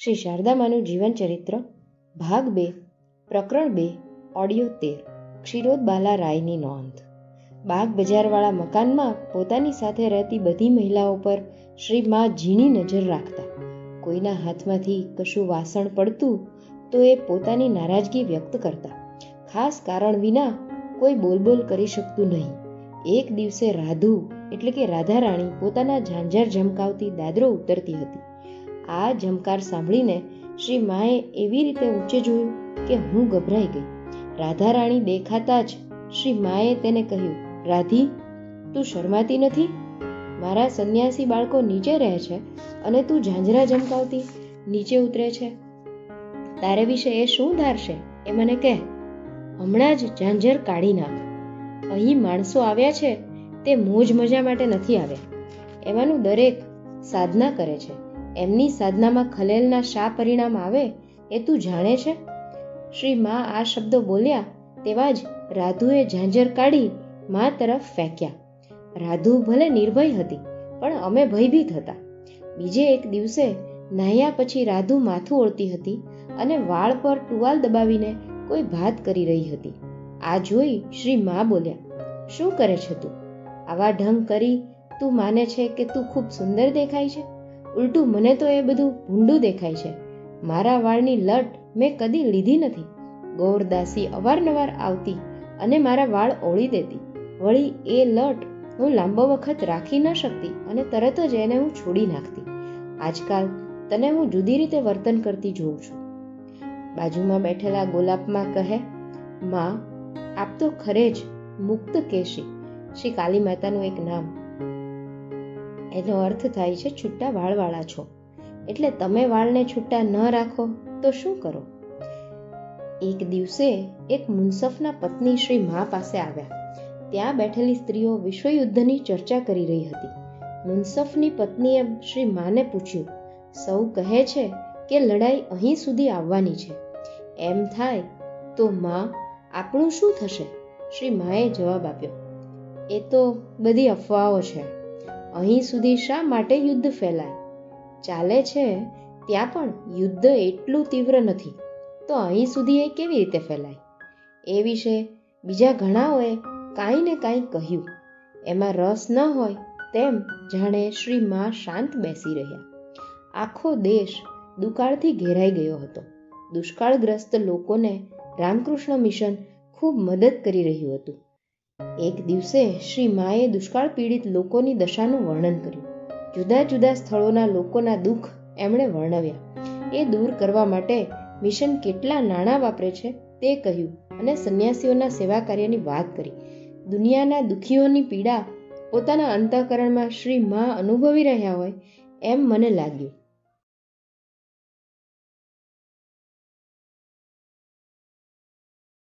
શ્રી શારદામાનું જીવન ચરિત્ર ભાગ 2 પ્રકરણ 2 ઓડિયો 13 ક્ષીરોદબાલા રાયની નોંધ. બાગ બજારવાળા મકાનમાં પોતાની સાથે રહેતી બધી મહિલાઓ પર શ્રી મા ઝીણી નજર રાખતા. કોઈના હાથમાંથી કશું વાસણ પડતું તો એ પોતાની નારાજગી વ્યક્ત કરતા. ખાસ કારણ વિના કોઈ બોલબોલ કરી શકતું નહીં. એક દિવસે રાધુ એટલે કે રાધારાણી પોતાના ઝાંઝર ઝમકાવતી દાદરો ઉતરતી હતી. આ ઝમકાર સાંભળીને શ્રી માએ એવી રીતે ઊંચે જોયું કે હું ગભરાઈ ગઈ. રાધારાણી દેખાતા જ શ્રી માએ તેને કહ્યું, રાધી, તું શરમાતી નથી? મારા સંન્યાસી બાળકો નીચે રહે છે અને તું ઝાંઝરા ઝમકાવતી નીચે ઉતરે છે. તારે વિશે એ શું ધારશે એ મને કહે. હમણાં જ ઝાંઝર કાઢી નાખ. અહીં માણસો આવ્યા છે તે મોજ મજા માટે નથી આવ્યા. એમાંનું દરેક સાધના કરે છે. એમની સાધનામાં ખલેલના શા પરિણામ આવે એ તું જાણે છે? શ્રી મા આ શબ્દો બોલ્યા તેવા જ રાધુએ ઝાંઝર કાઢી મા તરફ ફેંક્યા. રાધુ ભલે નિર્ભય હતી પણ અમે ભયભીત હતા. બીજે એક દિવસે નાહ્યા પછી રાધુ માથું ઓળતી હતી અને વાળ પર ટુવાલ દબાવીને કોઈ વાત કરી રહી હતી. આ જોઈ શ્રી મા બોલ્યા, શું કરે છે તું? આવા ઢંગ કરી તું માને છે કે તું ખૂબ સુંદર દેખાય છે? ઉલટું મને તો એ બધું ભૂંડું દેખાય છે. મારા વાળની લટ મેં કદી લીધી નથી. ગોરદાસી અવારનવાર આવતી અને મારા વાળ ઓળી દેતી. વળી એ લટ હું લાંબો વખત રાખી ન શકતી અને તરત જ એને હું છોડી નાખતી. આજકાલ તને હું જુદી રીતે વર્તન કરતી જોઉં છું. બાજુમાં બેઠેલા ગોલાપમાં કહે, માં, આપ તો ખરે જ મુક્ત કેશી. શ્રી કાલી માતાનું એક નામ. એનો અર્થ થાય છે છૂટા વાળવાળા છો. એટલે તમે વાળને છૂટા ન રાખો તો શું કરો? એક દિવસે એક મુનસફના પત્ની શ્રી મા પાસે આવ્યા. ત્યાં બેઠેલી સ્ત્રીઓ વિશ્વયુદ્ધની ચર્ચા કરી રહી હતી. મુનસફની પત્નીએ શ્રી માને પૂછ્યું, સૌ કહે છે કે લડાઈ અહીં સુધી આવવાની છે. એમ થાય તો માં, આપણું શું થશે? શ્રી માએ જવાબ આપ્યો, એ તો બધી અફવાઓ છે. અહીં સુધી શા માટે યુદ્ધ ફેલાય? ચાલે છે ત્યાં પણ યુદ્ધ એટલું તીવ્ર નથી, તો અહીં સુધી એ કેવી રીતે ફેલાય? એ વિશે બીજા ઘણાઓએ કાંઈ ને કાંઈ કહ્યું. એમાં રસ ન હોય તેમ જાણે શ્રી મા શાંત બેસી રહ્યા. આખો દેશ દુકાળથી ઘેરાઈ ગયો હતો. દુષ્કાળગ્રસ્ત લોકોને રામકૃષ્ણ મિશન ખૂબ મદદ કરી રહ્યું હતું. એક દિવસે શ્રી માએ દુષ્કાળ પીડિત લોકોની દશાનું વર્ણન કર્યું. જુદા જુદા સ્થળોના લોકોના દુઃખ એમણે વર્ણવ્યા. એ દૂર કરવા માટે મિશન કેટલા નાણાં વાપરે છે તે કહ્યું અને સંન્યાસીઓના સેવા કાર્યની વાત કરી. દુનિયાના દુઃખીઓની પીડા પોતાના અંતઃકરણમાં શ્રી મા અનુભવી રહ્યા હોય એમ મને લાગ્યું.